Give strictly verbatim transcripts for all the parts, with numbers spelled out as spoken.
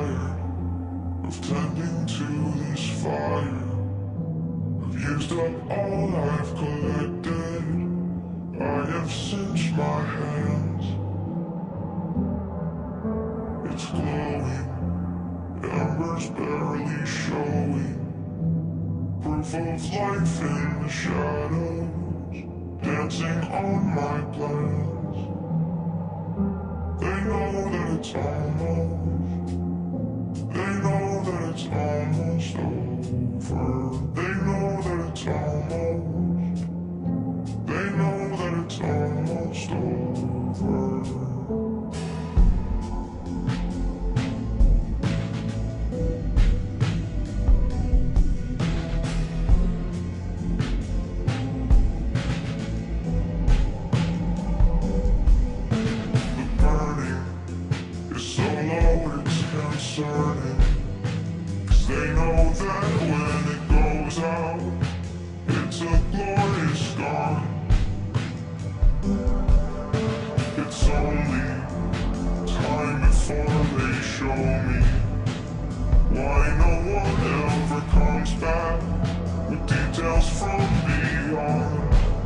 tired of tending to this fire. I've used up all I've collected. I have cinched my hands. It's glowing, embers barely showing, proof of life in the shadows, dancing on my plans. They know that it's almost, they know that it's almost over. They know that it's almost, they know that it's almost over. Concerning, 'cause they know that when it goes out, it's a glorious gone. It's only time before they show me why no one ever comes back with details from beyond.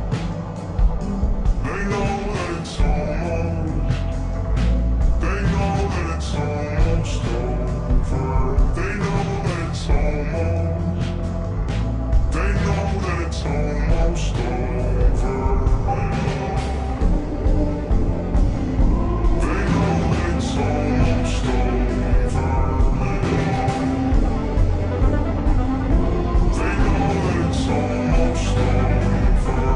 They know that it's almost, they know that it's almost over. They know that it's almost, they know that it's almost over. They know that it's almost over. They know that it's almost over.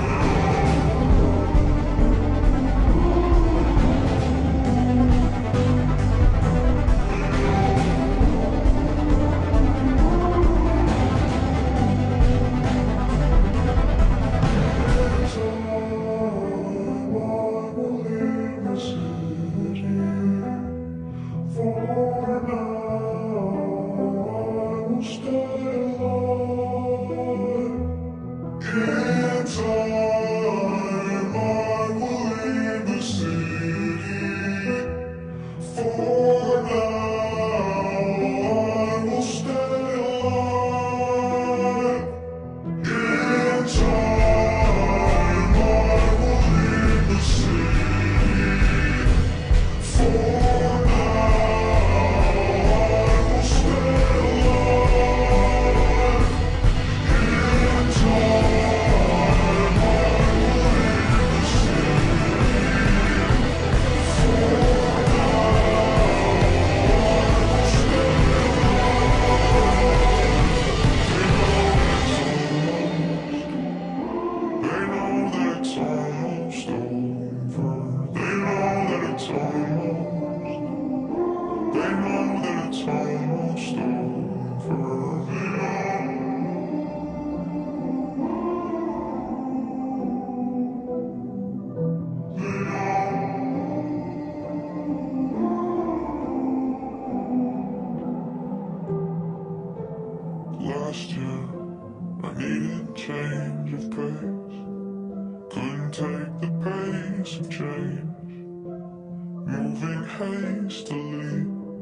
Last year, I needed change of pace. Couldn't take the pace of change, moving hastily.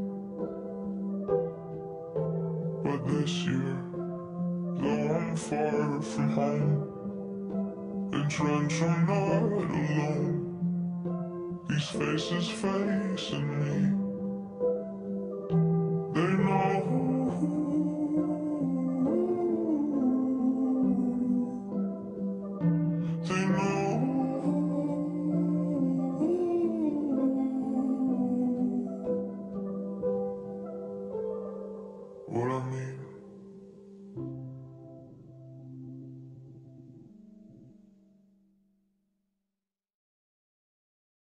But this year, though I'm far from home, entrenched I'm not alone. These faces facing me, they know. They know what I mean.